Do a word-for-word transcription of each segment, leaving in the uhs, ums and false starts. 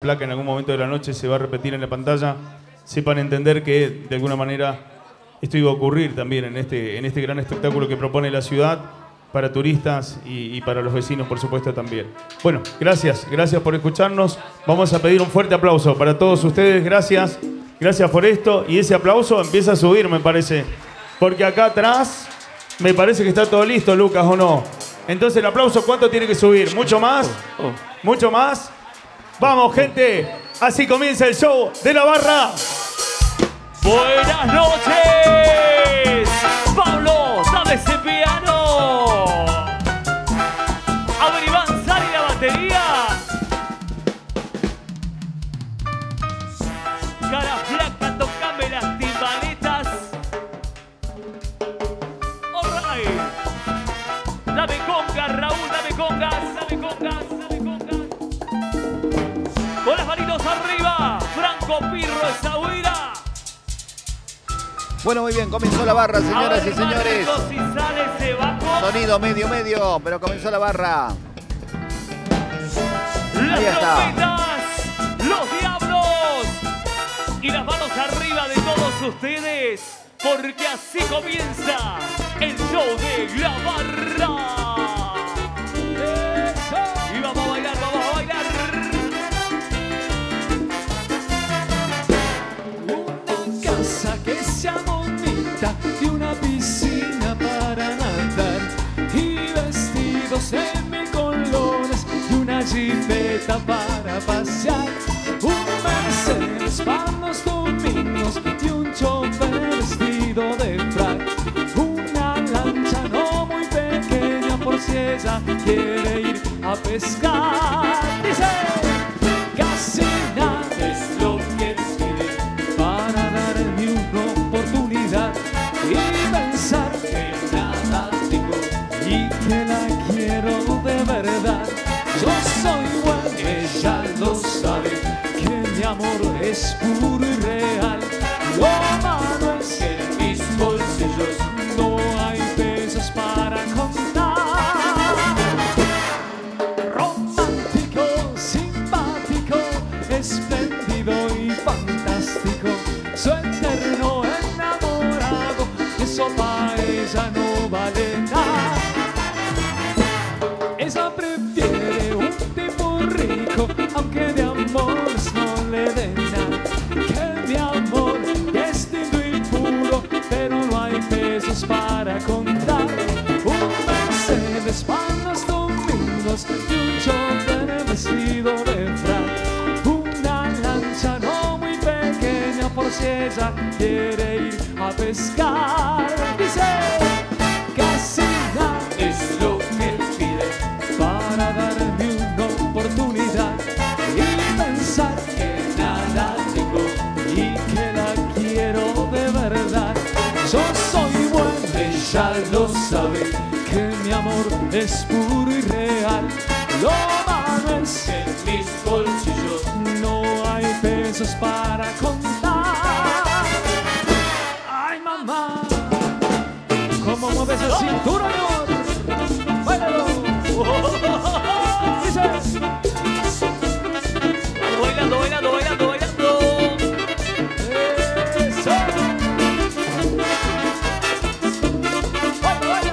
placa en algún momento de la noche se va a repetir en la pantalla, sepan entender que de alguna manera esto iba a ocurrir también en este, en este gran espectáculo que propone la ciudad para turistas y, y para los vecinos, por supuesto, también. Bueno, gracias, gracias por escucharnos. Vamos a pedir un fuerte aplauso para todos ustedes. Gracias, gracias por esto. Y ese aplauso empieza a subir, me parece. Porque acá atrás me parece que está todo listo, Lucas, ¿o no? Entonces el aplauso, ¿cuánto tiene que subir? ¿Mucho más? ¿Mucho más? Vamos, gente. Así comienza el show de la barra. Buenas noches. Pablo, dame ese piano. A ver, Iván, sale la batería. Cara flaca, tocame las timbaletas. All right. Dame congas, Raúl, dame congas, dame congas, dame congas. Con las manitos arriba, Franco Pirro, esa huida. Bueno, muy bien, comenzó la barra, señoras ver, y señores. Si sale ese bajo. Sonido medio, medio, pero comenzó la barra. Las Ahí está. trompetas, los diablos y las manos arriba de todos ustedes, porque así comienza el show de la barra. Eso. Y vamos a bailar, vamos a bailar. Una casa que sea bonita y una piscina para nadar y vestidos en mil colores y una jipeta para pasear, un Mercedes para los domingos y un chofer vestido de frac, una lancha no muy pequeña por si ella quiere ir a pescar. Dice, casi nada es lo que pide para darme una oportunidad y pensar que nada tengo y que la quiero de verdad. Yo soy bueno, ella lo sabe, que mi amor es puro y real. Lo malo es que en mis bolsillos no hay pesos para contar. Romántico, simpático, espléndido y fantástico, soy eterno enamorado, eso para ella no vale nada. Ella prefiere un tipo rico, aunque de amores no le dé nada. Que mi amor es lindo y puro, pero no hay pesos para contar. Un Mercedes para los domingos y un chofer vestido de frac, una lancha no muy pequeña por si ella quiere ir a pescar. Dice, casi nada es lo que pide para darme una oportunidad y pensar que nada tengo y que la quiero de verdad. Yo soy bueno, ella lo sabe, que mi amor es puro y real. Lo malo es que en mis bolsillos no hay pesos para contar. Ay, mamá, ¿cómo mueves esa cintura, amor? ¡Báilalo! Dice, Bailando, bailando, bailando, bailando. eso. Baila, baila.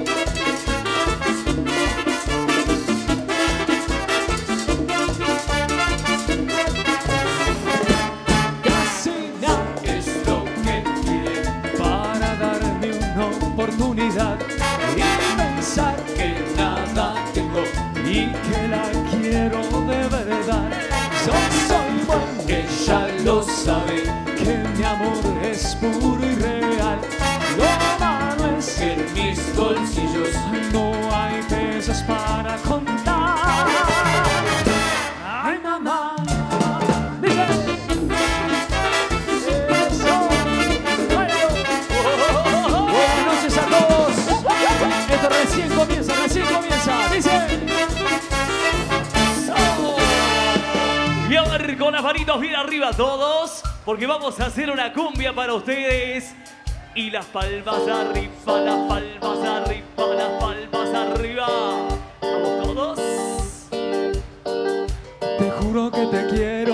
Casi nada es lo que pide para darme una oportunidad y pensar que nada tengo y que la quiero de verdad. Yo soy bueno, ella lo sabe, que mi amor es puro y real. Lo malo es que en mis bolsillos no hay pesos para contar. Ay, mamá, dice, eso, bailalo. Buenas noches a todos. Esto recién comienza, recién comienza. Dice, Y a ver, con las manitos bien arriba todos, porque vamos a hacer una cumbia para ustedes. Y las palmas arriba, las palmas arriba, las palmas arriba. ¿Vamos todos? te juro que te quiero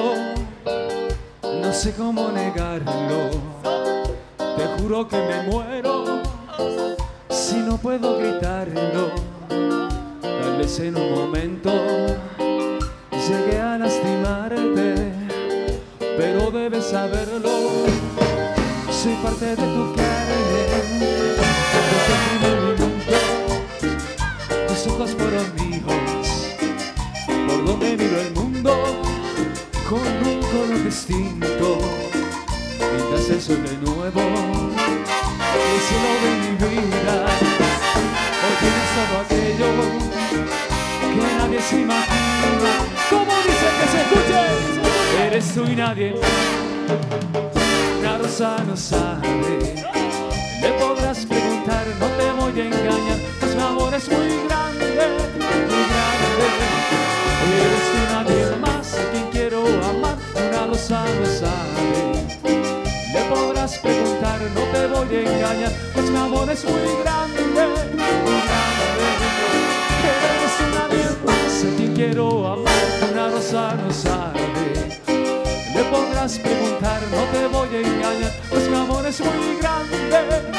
sé cómo negarlo. Te juro que me muero si no puedo gritarlo. Tal vez en un momento llegué a lastimarte, pero debes saberlo. Soy parte de tu carne. Desde el primer minuto tus ojos fueron míos. Por donde miro el mundo con un color distinto. Pintas el sol de nuevo, el cielo de mi vida. Hoy tienes todo aquello que nadie se imagina. ¿Cómo dice que se escuche? Eres tú y nadie. Una rosa no sabe. Le podrás preguntar, no te voy a engañar, pues mi amor es muy grande, muy grande. Eres tú y nadie más a quien quiero amar. Una rosa no sabe. Le podrás preguntar, no te voy a engañar, pues mi amor es muy grande, muy grande. Eres tú y nadie más a quien quiero amar. Una rosa no sabe. Le podrás preguntar, no te voy a engañar, pues mi amor es muy grande, muy grande.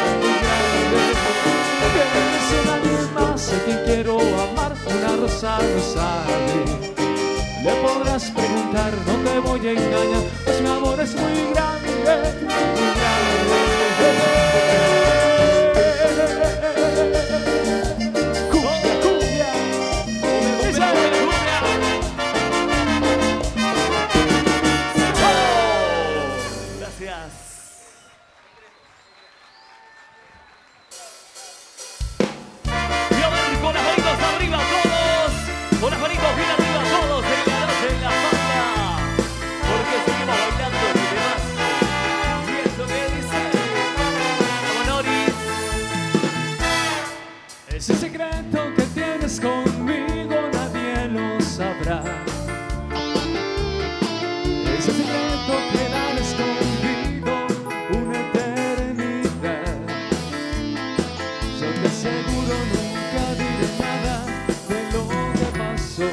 Eres tú y nadie más a quien quiero amar. Una rosa no sabe. Le podrás preguntar, no te voy a engañar, pues mi amor es muy grande, muy grande. Cumbia, cumbia, dice. Gracias. Y a ver, con las manitos arriba todos, con las manitos bien arriba todos, en la noche en la falda, porque seguimos bailando este temazo. Y eso que dice, como Noris. Ese secreto que tienes conmigo nadie lo sabrá. Ese secreto que han escondido una eternidad. Yo te aseguro nunca diré nada de lo que pasó.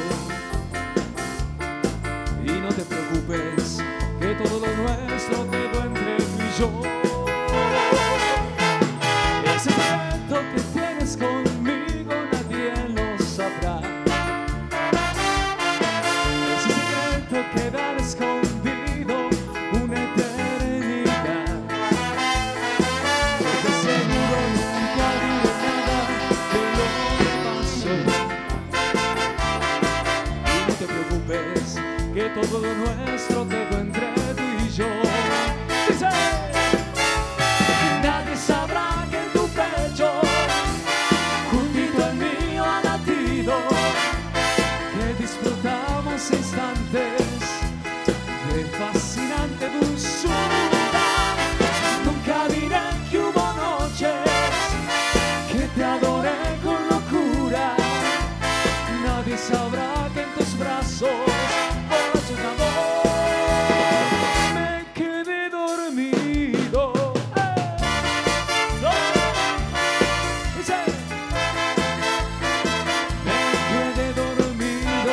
Y no te preocupes que todo lo nuestro quedó entre tú y yo. Ese secreto que tienes conmigo nadie lo sabrá. Ese secreto quedará escondido una eternidad. Yo te aseguro nunca diré nada de lo que pasó. Y no te preocupes que todo lo nuestro quedó entre tú y yo. Dice, nadie sabrá que en tu pecho, juntito al mío ha latido, que disfrutamos instantes de fascinante dulzura. Nunca diré que hubo noches que te adoré con locura. Nadie sabrá que en tus brazos borracho de amor me quedé dormido. Dice, me quedé dormido.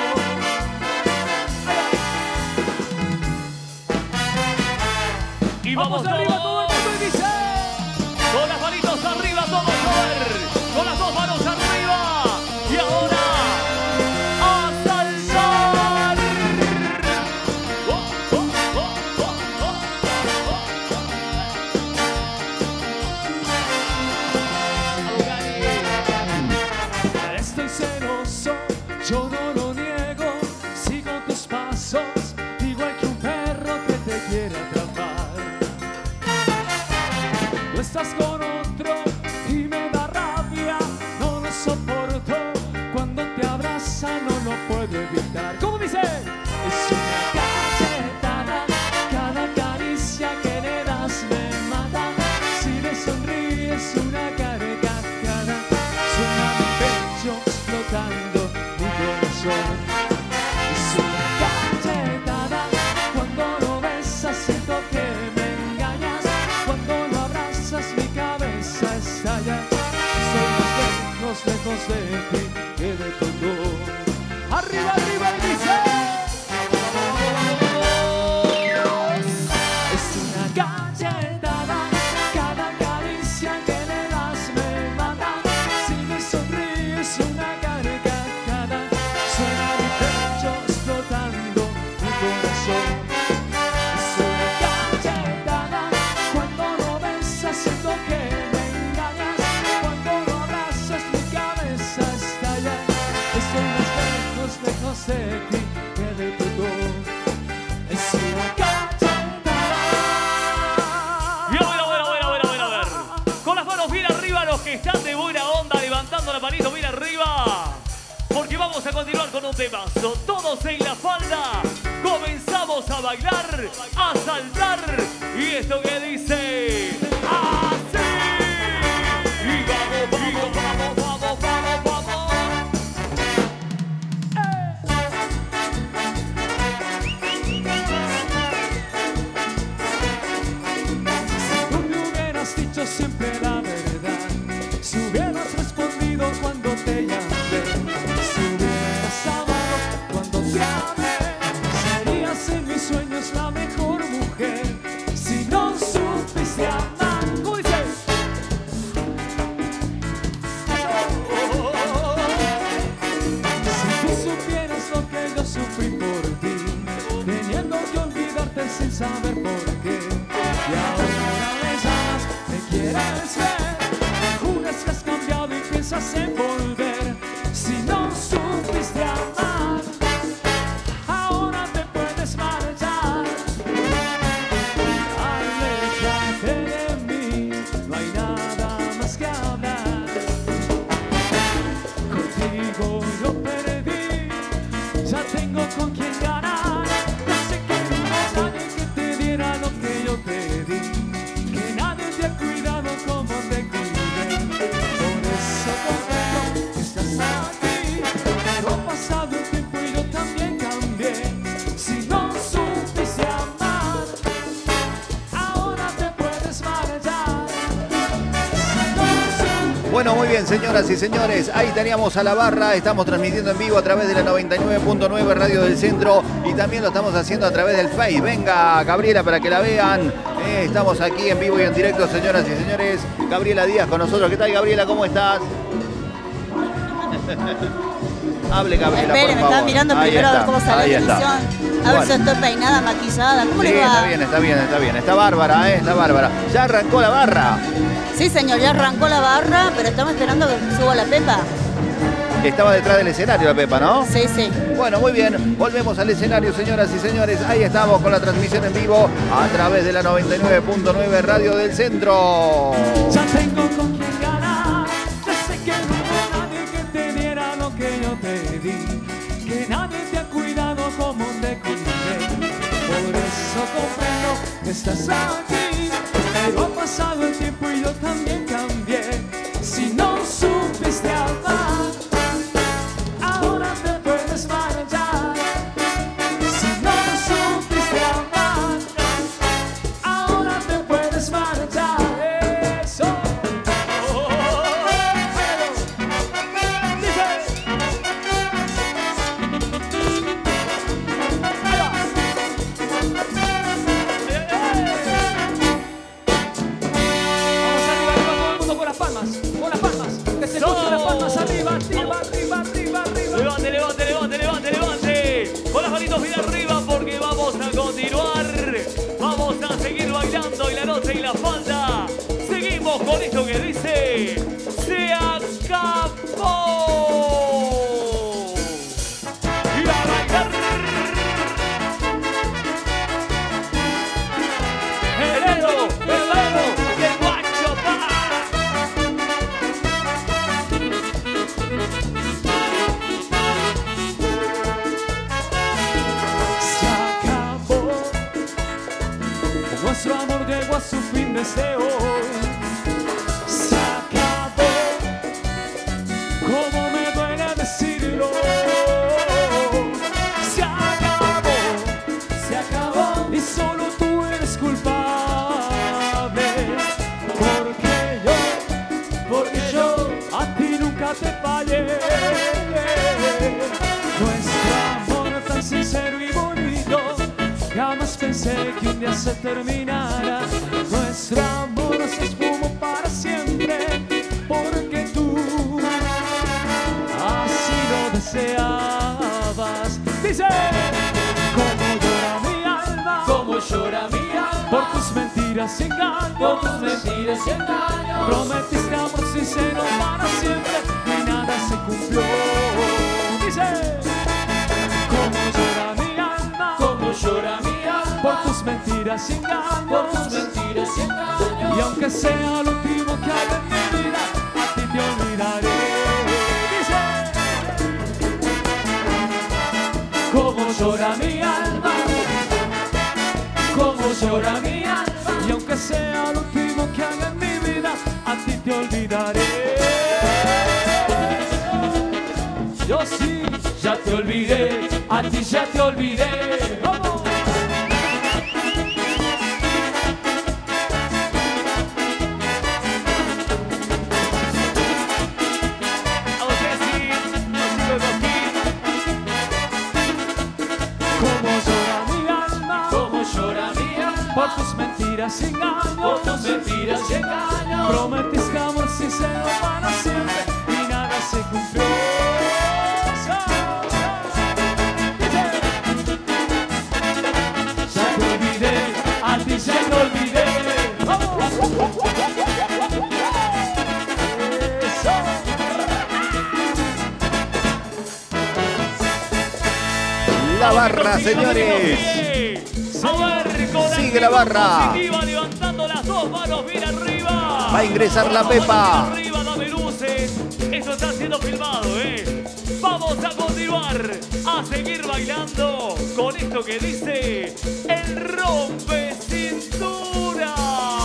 Y vamos, Vamos arriba todo el mundo y dice, con las manitos arriba todos, a ver, con las dos manos arriba. Y ahora, a saltar. Oh, oh, oh, oh, oh, oh. estoy celoso, yo no lo niego. Sigo tus pasos, igual que un perro que te quiere atrapar. Tú estás con otro vamos a continuar con un temazo. Todos en la falda. Comenzamos a bailar, a saltar. Y esto que dice así. Y vamos, vamos, vamos, vamos, vamos, vamos. Si tú me hubieras dicho siempre la verdad, si hubieras respondido cuando te llamé, si hubieras amado cuando te amé, serías en mis sueños la mejor mujer. Si no supiste amar, ¿cómo dices? Si tú supieras lo que yo sufrí por ti, teniendo que olvidarte sin saber por qué, y ahora me llamas, me quieres ver, me juras que has cambiado y piensas en volver. Si no supiste amar, ahora te puedes marchar. Aléjate de mí, no hay nada más que hablar. Contigo yo perdí, ya tengo con quien ganar. No sé que no hay nadie que te diera lo que yo te di, que nadie te ha cuidado como te cuidé. Por eso comprendo que estás aquí, pero ha pasado el tiempo y yo también cambié. Si no supiste amar, ahora te puedes marchar. Si no supiste Bueno, muy bien, señoras y señores, ahí teníamos a la barra, estamos transmitiendo en vivo a través de la noventa y nueve punto nueve Radio del Centro y también lo estamos haciendo a través del Face. Venga, Gabriela, para que la vean. Eh, estamos aquí en vivo y en directo, señoras y señores. Gabriela Díaz con nosotros. ¿Qué tal, Gabriela? ¿Cómo estás? Hable, Gabriela, Espere, por me favor. están mirando Ahí primero a ver está, cómo sale ahí la está. televisión. A ver Bueno. si estoy peinada, maquillada. ¿Cómo Sí, le va? está bien, está bien, está bien. Está bárbara, ¿eh? Está bárbara. Ya arrancó la barra. Sí, señor, ya arrancó la barra, pero estamos esperando que suba la Pepa. Estaba detrás del escenario la Pepa, ¿no? Sí, sí. Bueno, muy bien. Volvemos al escenario, señoras y señores. Ahí estamos con la transmisión en vivo a través de la noventa y nueve punto nueve Radio del Centro. Ya tengo con quien ganar. Ya sé que no hubo nadie que te diera lo que yo te di, que nadie te ha cuidado como te cuidé. Por eso comprendo que estás aquí, pero ha pasado el tiempo y yo también cambié. Si no supiste amar, ahora te puedes marchar. Si no supiste amar, ahora te puedes marchar. Eso. Vamos arriba, arriba, todo el mundo con las palmas, con las palmas. Que se escuchen las palmas arriba, arriba, arriba, arriba, arriba. Levante, levante, levante, levante, levante. Con las manitos bien arriba porque vamos a continuar. Vamos a seguir bailando y la noche y la falda. Seguimos con esto que dice se acabó. Y a bailar. El dedo, el dedo, el guacho, pa. Se acabó. Nuestro amor llegó a su fin desde hoy. Se acabó. Cómo me duele decirlo. Se acabó. Se acabó. Y solo tú eres culpable. Porque yo, porque yo a ti nunca te fallé. Nuestro amor tan sincero y bonito, jamás pensé que un día se terminara. Nuestro amor se esfumó para siempre, porque tú así lo deseabas. Dice, como llora mi alma, como llora mi alma, por tus mentiras y engaños, por tus mentiras y engaños. Prometiste amor sincero para siempre y nada se cumplió. Dice, como llora mi alma, como llora mi alma, por tus mentiras y engaños, por tus mentiras y engaños. Y aunque sea lo último que haga en mi vida, a ti te olvidaré. Dice, llora mi alma. Y aunque sea lo último que haga en mi vida, a ti te olvidaré. Yo sí, ya te olvidé, a ti ya te olvidé. ¡Vamos! Por tus mentiras y engaños, por tus mentiras y engaños, prometiste amor sincero para siempre y nada se cumplió. Ya te olvidé, a ti ya te olvidé. ¡Vamos! Eso. La barra, señores. Sigue la barra. Positiva, levantando las dos manos bien arriba. Va a ingresar la Pepa. Arriba, dame luces. Eso está siendo filmado, ¿eh? Vamos a continuar, a seguir bailando con esto que dice el rompe cintura.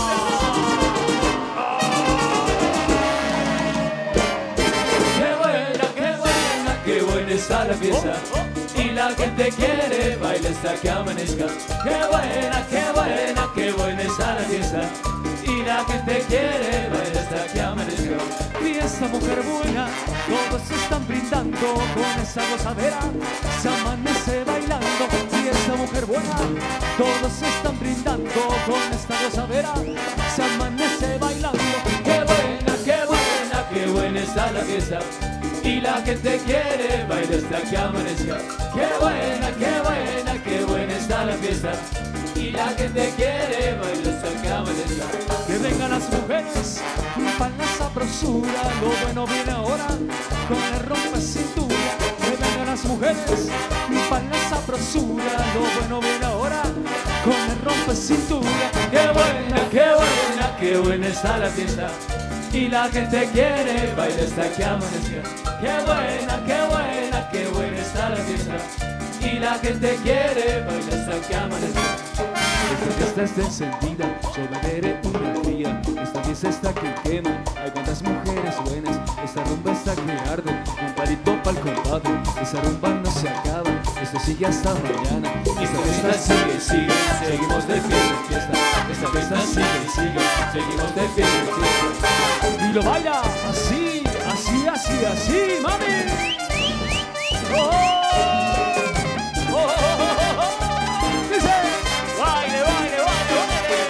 Qué buena, qué buena, qué buena está la fiesta. Y la gente quiere bailar hasta que amanezca. Qué buena, qué buena, qué buena está la fiesta. Y la gente quiere bailar hasta que amanezca. Fiesta, mujer buena, todos se están brindando con esa gozadera. Se amanece bailando. Fiesta, mujer buena, todos se están brindando con esta gozadera. Se amanece bailando. Qué buena, qué buena, qué buena está la fiesta. Y la gente quiere bailar hasta que amanezca. Qué buena, qué buena, qué buena está la fiesta. Y la gente quiere bailar hasta que amanezca. Que vengan las mujeres, para la sabrosura. Lo bueno viene ahora, con el rompe cintura. Que vengan las mujeres, para la sabrosura. Lo bueno viene ahora, con el rompe cintura. Qué buena, qué buena, qué buena está la fiesta. Y la gente quiere bailar hasta que amanezca. Qué buena, qué buena, qué buena está la fiesta. Y la gente quiere bailar hasta que amanezca. Esta fiesta está encendida, yo beberé una fría. Esta fiesta está que quema, hay cuantas mujeres buenas. Esta rumba está que arde, un palito pa'l compadre. Esa rumba no se acaba, esto sigue hasta mañana. Esta fiesta sigue, sigue, seguimos de fiesta en fiesta. Esta fiesta sigue, sigue, seguimos de fiesta en fiesta. Y lo baila así, así, así, así, mami. Oh, oh, oh, oh, oh, oh. Dice, baile, baile, baile, baile.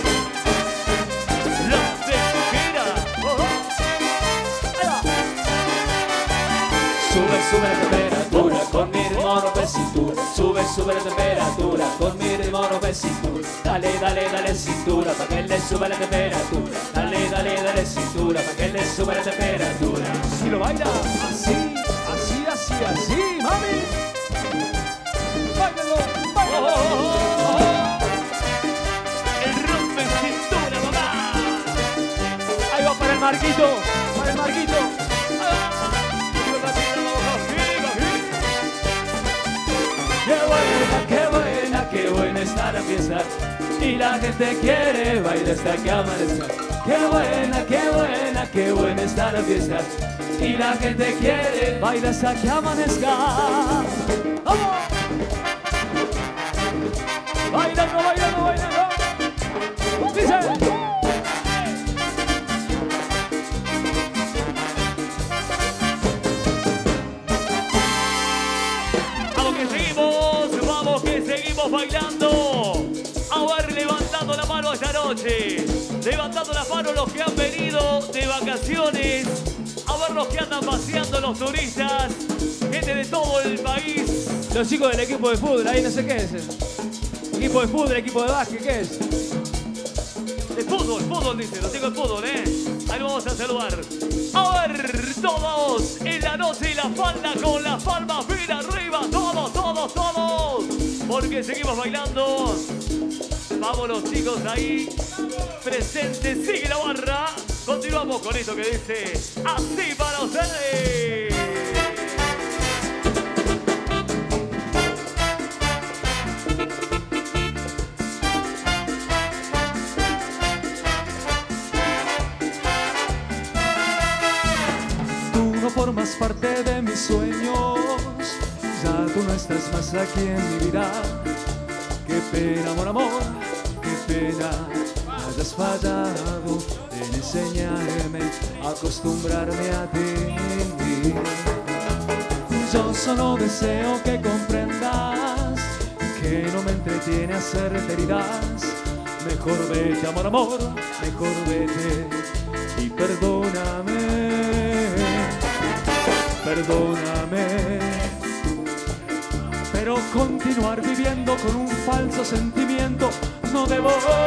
La tequila. Oh, oh. Ahí va. Sube, sube la temperatura con mi ritmo rompe cintura. Sube, sube la temperatura con mi ritmo rompe cintura. Dale, dale, dale cintura pa' que le suba la temperatura. Dale, dale, dale cintura pa' que le suba la temperatura. Si lo baila así, así, así, así, mami. Báilalo, báilalo. Oh, oh, oh. El rompe cintura, mamá. Ahí va para el Marquito, para el Marquito. Qué buena, qué buena, qué buena está la fiesta. Y la gente quiere bailar hasta que amanezca. Qué buena, qué buena, qué buena está la fiesta. Y la gente quiere bailar hasta que amanezca. ¡Vamos! Bailando, bailando, bailando. Dice. Vamos que seguimos, vamos que seguimos bailando. A ver, levantando la mano esta noche. Levantando la mano los que han venido de vacaciones. A ver los que andan paseando, los turistas. Gente de todo el país. Los chicos del equipo de fútbol, ahí no sé qué es. Equipo de fútbol, equipo de básquet, ¿qué es? De fútbol, fútbol dice, los chicos de fútbol, ¿eh? Ahí lo vamos a saludar. A ver, todos en la noche y la falda con las palmas bien arriba. Todos, todos, todos. Porque seguimos bailando. Vamos los chicos ahí presentes. Sigue la barra. Continuamos con esto que dice así para ustedes. formas parte de mis sueños. Ya tú no estás más aquí en mi vida. Qué pena, amor, amor, qué pena hayas fallado en enseñarme a acostumbrarme a ti. Yo solo deseo que comprendas que no me entretiene hacerte heridas. Mejor vete, amor, amor, mejor vete y perdóname, perdóname. Pero continuar viviendo con un falso sentimiento no debo.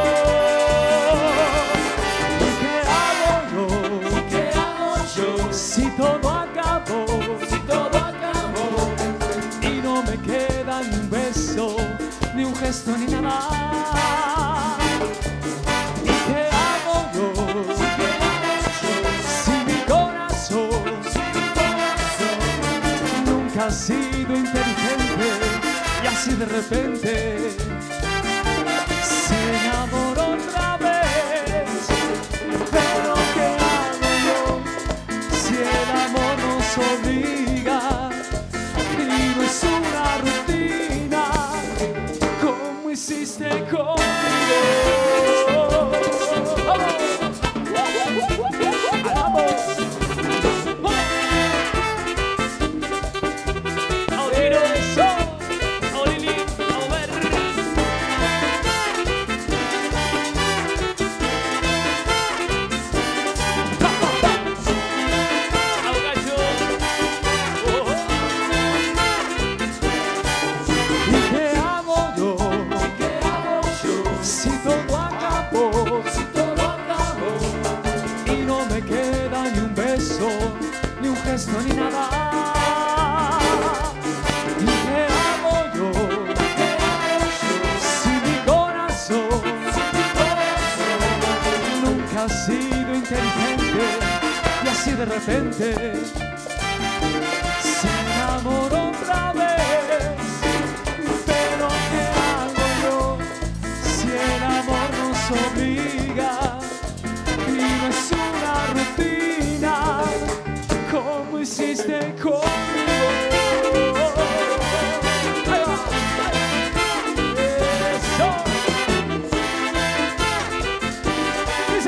¿Qué hago yo? ¿Qué hago yo? Si todo acabó, si todo acabó y no me queda ni un beso, ni un gesto, ni nada. ¿Y qué hago yo? ¿Qué hago yo? Si mi corazón, si mi corazón nunca ha sido inteligente y así de repente se enamoró otra vez. Pero ¿qué hago yo si el amor nos obliga y no es una rutina como hiciste conmigo? Ni nada. ¿Y qué hago yo? ¿Qué hago yo? Si mi corazón, si mi corazón nunca ha sido inteligente y así de repente se enamoró otra vez. Pero ¿qué hago yo si el amor nos obliga y no es una rutina como hiciste conmigo? Ahí va. Eso. Dice.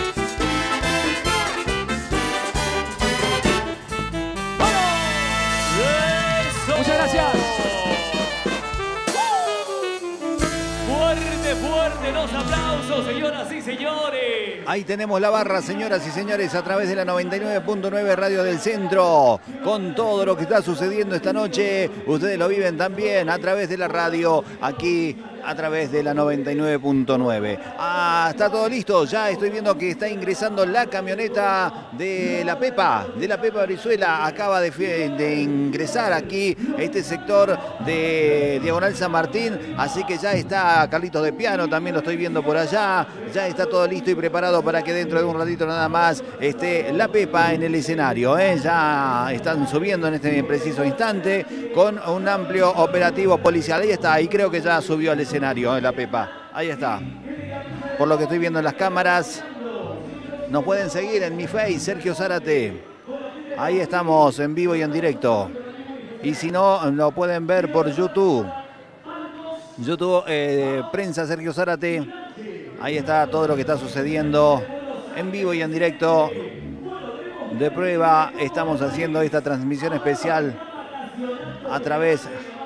¡Vamos! Eso. Muchas gracias. Fuerte, fuerte los aplausos, señoras y señores. Ahí tenemos la barra, señoras y señores, a través de la noventa y nueve punto nueve Radio del Centro, con todo lo que está sucediendo esta noche. Ustedes lo viven también a través de la radio, aquí a través de la noventa y nueve punto nueve. Ah, está todo listo, ya estoy viendo que está ingresando la camioneta de la Pepa, de la Pepa Brizuela. Acaba de, de ingresar aquí a este sector de Diagonal San Martín, así que ya está Carlitos de Piano, también lo estoy viendo por allá. Ya está todo listo y preparado para que dentro de un ratito nada más esté la Pepa en el escenario, ¿eh? Ya están subiendo en este preciso instante con un amplio operativo policial. Ahí está, y creo que ya subió al escenario, ¿eh? La Pepa. Ahí está. Por lo que estoy viendo en las cámaras. Nos pueden seguir en mi Face, Sergio Zárate. Ahí estamos en vivo y en directo. Y si no, lo pueden ver por YouTube. YouTube, eh, Prensa Sergio Zárate. Ahí está todo lo que está sucediendo en vivo y en directo. De prueba estamos haciendo esta transmisión especial a través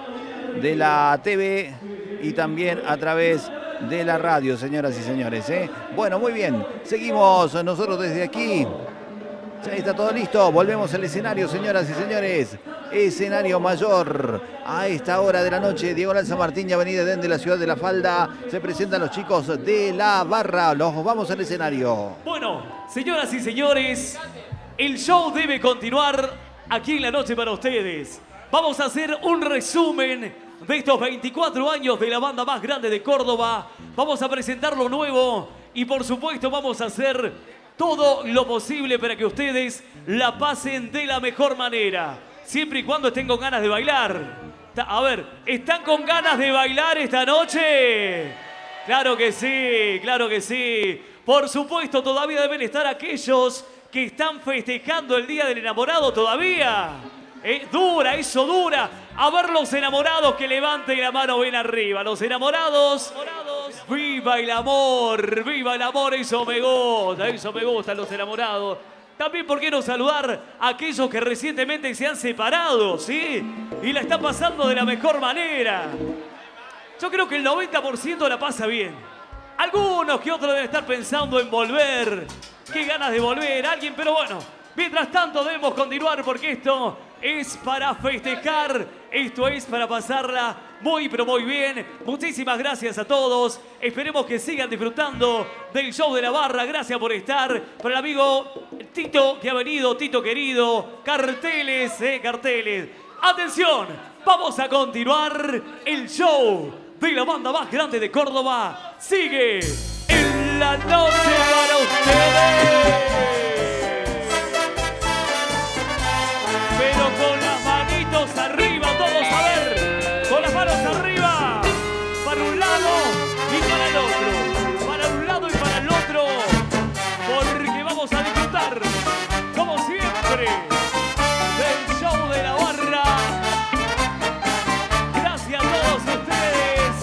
de la T V y también a través de la radio, señoras y señores, ¿eh? Bueno, muy bien. Seguimos nosotros desde aquí. Ya está todo listo. Volvemos al escenario, señoras y señores. Escenario mayor. A esta hora de la noche, Diagonal San Martín y Avenida Edén de la ciudad de La Falda. Se presentan los chicos de la barra. Los vamos al escenario. Bueno, señoras y señores, el show debe continuar aquí en la noche para ustedes. Vamos a hacer un resumen de estos veinticuatro años de la banda más grande de Córdoba. Vamos a presentar lo nuevo y por supuesto vamos a hacer todo lo posible para que ustedes la pasen de la mejor manera. Siempre y cuando estén con ganas de bailar. A ver, ¿están con ganas de bailar esta noche? Claro que sí, claro que sí. Por supuesto, todavía deben estar aquellos que están festejando el Día del Enamorado todavía. Eh, dura, eso dura. A ver los enamorados que levanten la mano bien arriba. Los enamorados. Viva el amor, viva el amor, eso me gusta, eso me gustan los enamorados. También, ¿por qué no saludar a aquellos que recientemente se han separado, ¿sí? Y la están pasando de la mejor manera. Yo creo que el noventa por ciento la pasa bien. Algunos que otros deben estar pensando en volver. Qué ganas de volver a alguien, pero bueno. Mientras tanto debemos continuar porque esto es para festejar, esto es para pasarla muy pero muy bien. Muchísimas gracias a todos. Esperemos que sigan disfrutando del show de la barra. Gracias por estar. Para el amigo Tito que ha venido, Tito querido. Carteles, eh, carteles. Atención, vamos a continuar el show de la banda más grande de Córdoba. Sigue en la noche para ustedes. Pero con las manitos arriba, todos a ver. Con las manos arriba. Para un lado y para el otro. Para un lado y para el otro. Porque vamos a disfrutar, como siempre, del show de la barra. Gracias a todos ustedes.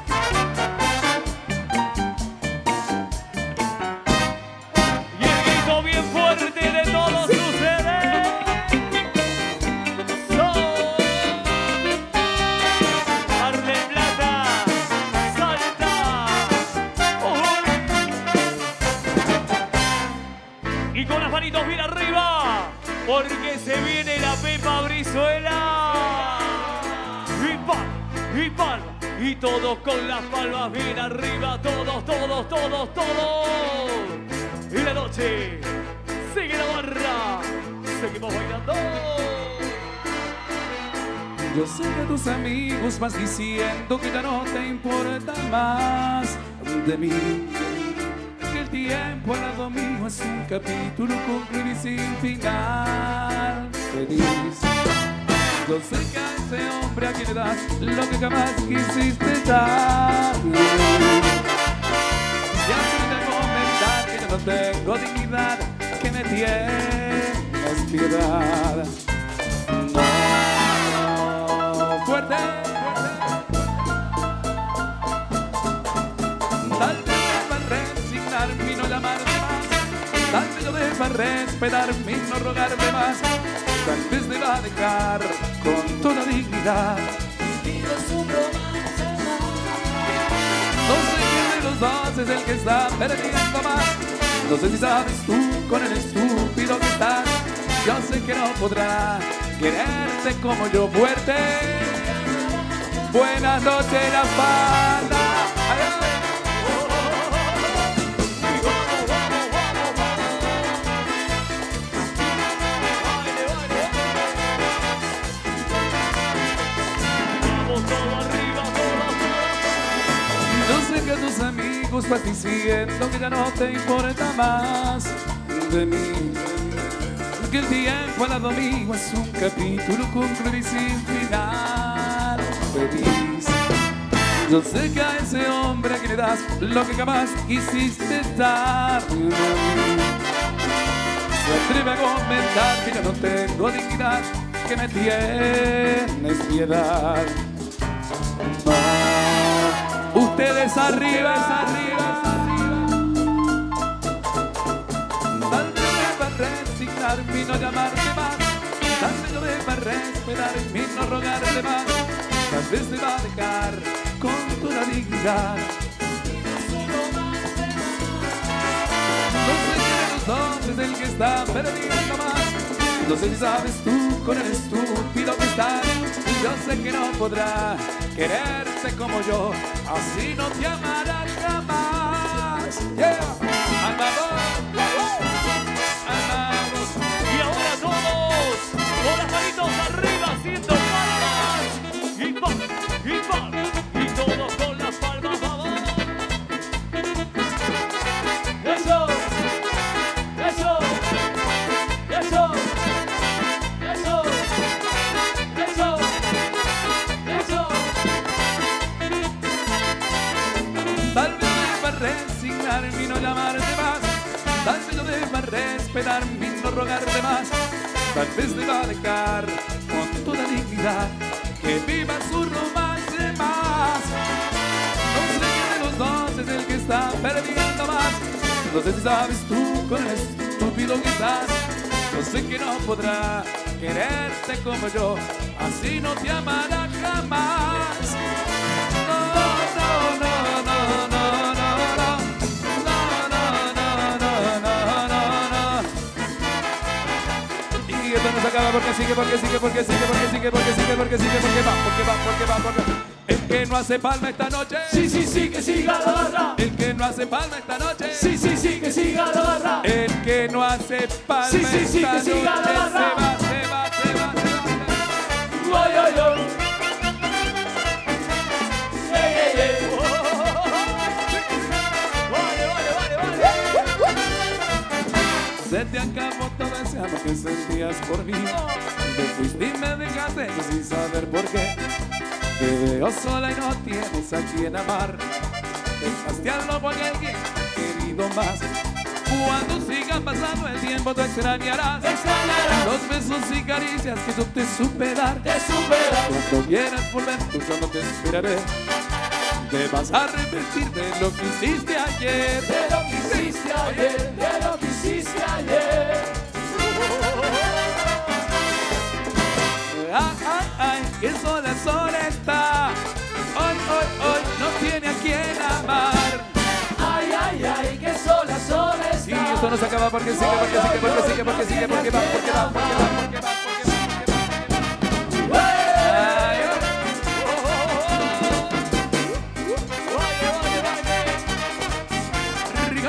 Y el grito bien fuerte de todos ustedes. Bien arriba, porque se viene la Pepa Brizuela. Y palma, y palma, y todos con las palmas bien arriba, todos, todos, todos, todos. Y la noche sigue la barra, seguimos bailando. Yo sé que tus amigos vas diciendo que ya no te importa más de mí. El tiempo al lado mío es un capítulo concluido y sin final feliz. Yo sé que a ese hombre a quien le das lo que jamás quisiste dar. Ya se me comentar que yo no tengo dignidad, que me tienes piedad. No, fuerte, fuerte. Tal vez y no llamarte más, tal vez yo deba respetarme y no rogarme más, tal vez deba dejar con toda dignidad. No sé quién de los dos es el que está perdiendo más, no sé si sabes tú con el estúpido que estás, yo sé que no podrá quererte como yo fuerte. Buenas noches la banda. Adiós. Que a tus amigos vas diciendo que ya no te importa más de mí, que el tiempo al lado mío es un capítulo concluido y sin final feliz. Yo sé que a ese hombre a quien le das lo que jamás quisiste dar. Se atreve a comentar que yo no tengo dignidad, que me tienes piedad. No. Ustedes arriba, arriba, arriba. Tal vez deba resignarme y no llamarte más. Tal vez yo deba respetarme y no rogarte más. Tal vez deba dejar con toda dignidad. No sé quién de los dos es el que está perdiendo más. No sé si sabes tú con el estúpido que estás. Yo sé que no podrá quererte como yo, así no te amará jamás. Yeah. ¡Andamos! ¡Andamos! Y ahora todos con las manitos arriba haciendo palmas. Y palmas, y palmas, y todos con las palmas abajo. ¡Eso! ¡Eso! ¡Eso! ¡Eso! ¡Eso! ¡Eso! Tal vez deba resignarme y no llamarte más. Tal vez no deba respetarme y no rogarte más. Tal vez deba dejar con toda dignidad que viva su romance más. No sé quién de los dos es el que está perdiendo más. No sé si sabes tú con el estúpido que estás. Yo sé que no podrá quererte como yo, así no te amará jamás. No, no, no, no, no, no, no. No, no, no, no, no, no, no. Y esto no se acaba porque sigue, porque sigue, porque sigue, porque sigue, porque sigue, porque sigue, porque va, porque va, porque va, porque va. El que no hace palma esta noche, Sí, sí, sí, que siga la barra. el que no hace palma esta noche, Sí, sí, sí, que siga la barra. el que no hace palma Sí, sí, sí, esta que siga noche la se barra. va, se va, se va, se va. Ay, ay, ay. Ey, ey, ey. Vale, vale, vale, vale. Se te acabó todo ese amor que sentías por mí. Te fuiste y me dejaste sin saber por qué. Te veo sola y no tienes a quien amar. Dejaste al lobo y alguien querido más. Cuando siga pasando el tiempo tú extrañarás Extrañarás. los besos y caricias que yo te supe dar. Te supera. Cuando quieras volver, tú yo no te esperaré. Te vas a arrepentir de lo que hiciste ayer. De lo que hiciste ayer, de lo que hiciste ayer. Ay, ay, ay, que sola, sola está. Hoy, hoy, hoy no tiene a quien amar. Ay, ay, ay, que sola, sola está. Y esto no se acaba porque sigue, porque sigue, porque sigue, porque sigue, porque va, porque va, porque va, porque va, porque va, porque va. Ay, ay. Rico.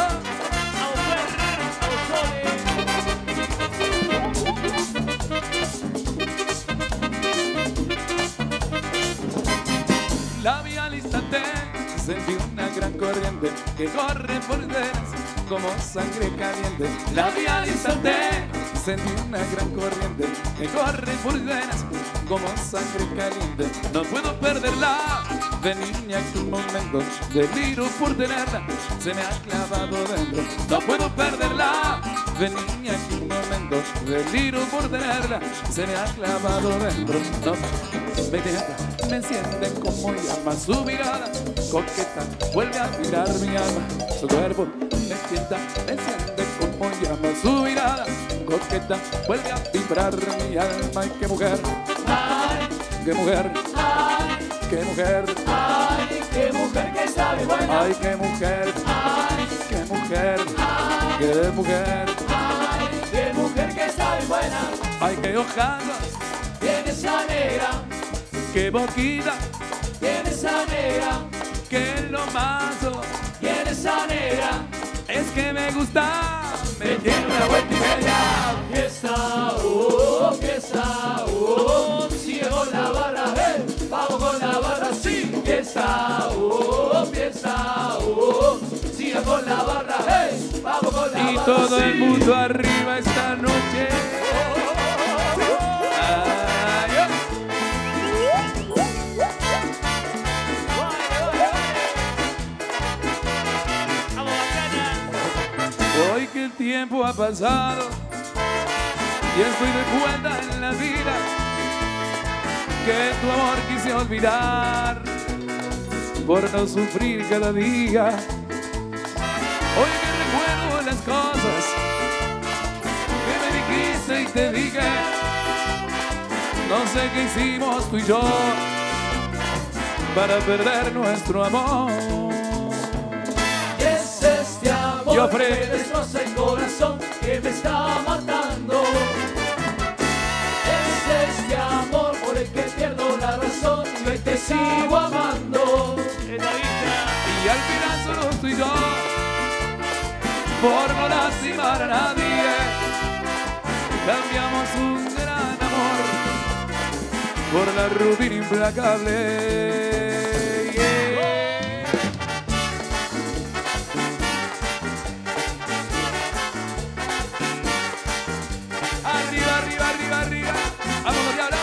La vi al instante, sentí una gran corriente que corre por mis venas como sangre caliente. La vi al instante, sentí una gran corriente que corre por mis venas como sangre caliente. No puedo perderla, de niña que un momento deliro por tenerla, se me ha clavado dentro. No puedo perderla, de niña que un momento deliro por tenerla, se me ha clavado dentro. No me deja, me enciende como llama su mirada coqueta, vuelve a vibrar mi alma, su cuerpo me sienta, me enciende como llama su mirada coqueta, vuelve a vibrar mi alma. Ay, qué mujer, Ay, qué mujer, ay, qué mujer, ay, qué mujer que sabe buena. ay, qué mujer, Ay, qué mujer, ay, qué mujer, ay, qué mujer que sabe buena. ay, qué hojas, Tiene esa negra, qué boquita, tiene esa negra, que lo más tiene esa negra. es que me gusta, me tiene una vuelta y media. Fiesta, oh, fiesta, oh, sigue con la barra, hey, vamos con la barra, sí. Fiesta, oh, fiesta, oh, sigue con la barra, hey, vamos con la barra, Y todo el sí. mundo arriba esta noche. Ay, ay. Hoy que el tiempo ha pasado y estoy de cuenta en la vida que tu amor quise olvidar por no sufrir cada día. Hoy que recuerdo las cosas que me dijiste y te dije, no sé qué hicimos tú y yo para perder nuestro amor. Es este amor Yo, que Fred. destroza el corazón, que me está matando. Es este amor por el que pierdo la razón y hoy te sigo amando. Y al final solo tú y yo, por no lastimar a nadie, cambiamos un gran amor por la rutina implacable. Yeah. Arriba, arriba, arriba, arriba. Vamos, diablo.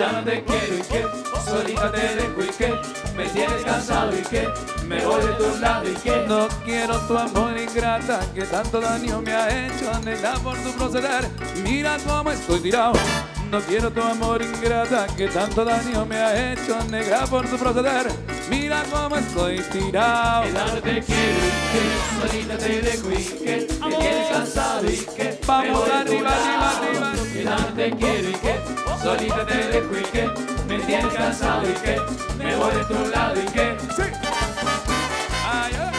ya no te quiero y que solita te dejo y que me tienes cansado y que me voy de tu lado y que no quiero tu amor ingrata que tanto daño me ha hecho, negra por tu proceder. Mira cómo estoy tirado. No quiero tu amor ingrata que tanto daño me ha hecho, negra por tu proceder. Mira cómo estoy tirado. Que tanto te quiero y que solita te dejo y que me tienes cansado y que vamos arriba, arriba, arriba. Que tanto te quiero y que solita te dejo y que me tienes cansado y que me voy de tu lado y que sí. Ay, ay.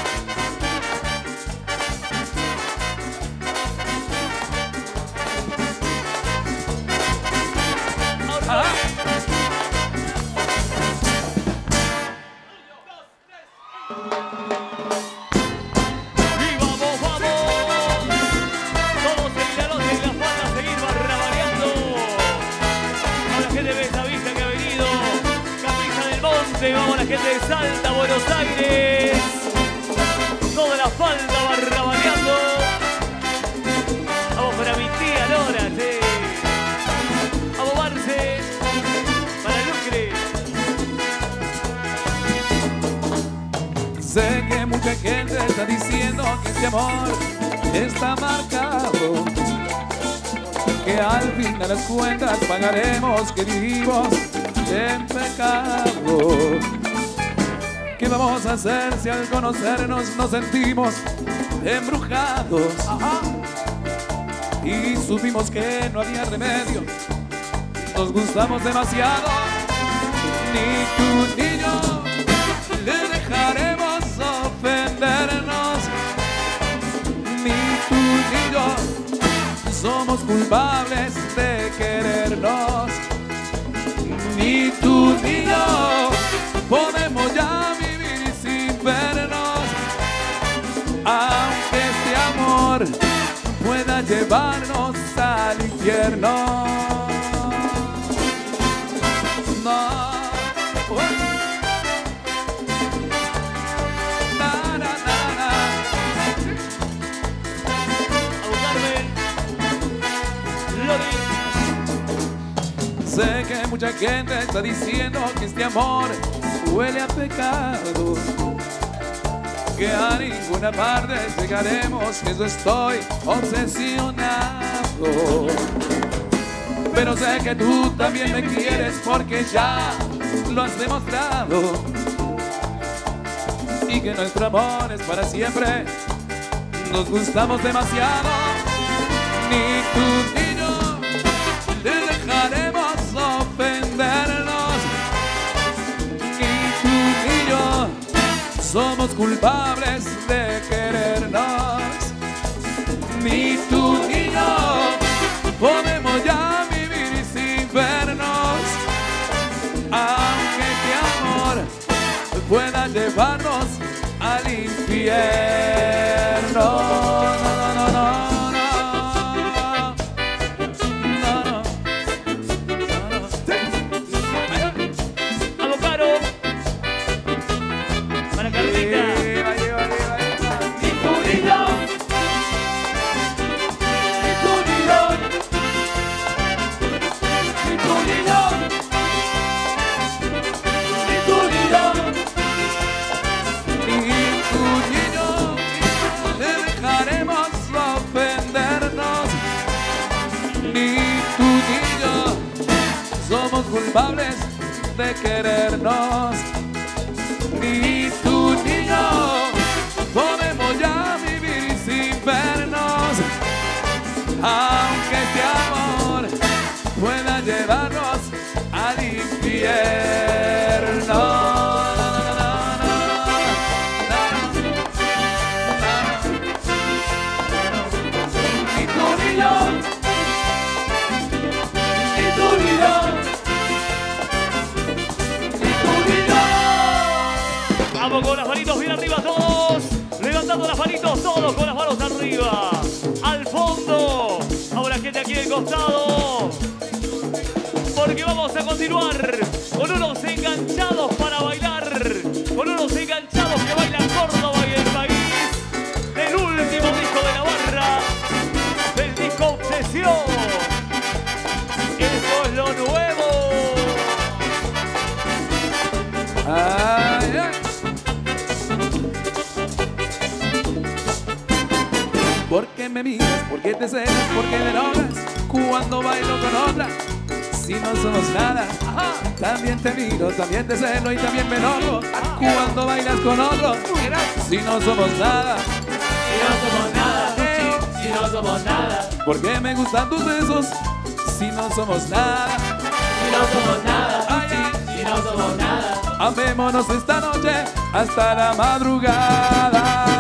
Ah. Y vamos, vamos. Todos en la noche en las patas a seguir barrabareando. A la gente de Bellavista que ha venido. Capilla del Monte, vamos a la gente de Salta, Buenos Aires. Toda la falda barrabareando. Vamos para mi tía Lora, sí. Vamos Marce. Para Lucre. Sé que mucha gente está diciendo que este amor está marcado, que al fin de las cuentas pagaremos, que vivimos en pecado. ¿Qué vamos a hacer si al conocernos nos sentimos embrujados? Ajá. Y supimos que no había remedio, nos gustamos demasiado. Ni tú ni yo le dejaremos ofendernos, ni tú ni yo somos culpables de querernos, ni tú ni yo podemos ya vivir sin vernos, aunque este amor pueda llevarnos al infierno. No. Sé que mucha gente está diciendo que este amor huele a pecado, que a ninguna parte llegaremos, que yo estoy obsesionado. Pero sé que tú también me quieres porque ya lo has demostrado, y que nuestro amor es para siempre, nos gustamos demasiado. Ni tú ni yo le dejaremos ofendernos, ni tú ni yo somos culpables de querernos, ni tú ni yo podemos ya vivir sin vernos, aunque este amor pueda llevarnos al infierno. No, no, no, no. Culpables de querernos, ni tú ni yo podemos ya vivir sin vernos, aunque este amor pueda llevarnos al infierno. Ni tú ni yo, ni tú ni yo. Vamos con las manitos bien arriba todos. Levantando las manitos todos con las manos arriba. Al fondo. Ahora gente aquí del costado. Porque vamos a continuar con unos enganchados para bailar. Con unos enganchados que bailan Córdoba y el país. Del último disco de la barra. Del disco Obsesión. Esto es lo nuevo. me miras, por qué te celas, por qué me enojas cuando bailo con otra. Si no somos nada, ajá. También te miro, también te celo y también me enojo cuando bailas con otro. Si no somos nada, Si no somos nada, eh. si no somos nada, ¿Por qué me gustan tus besos? Si no somos nada, si no somos nada, ay, ay. si no somos nada. Amémonos esta noche hasta la madrugada.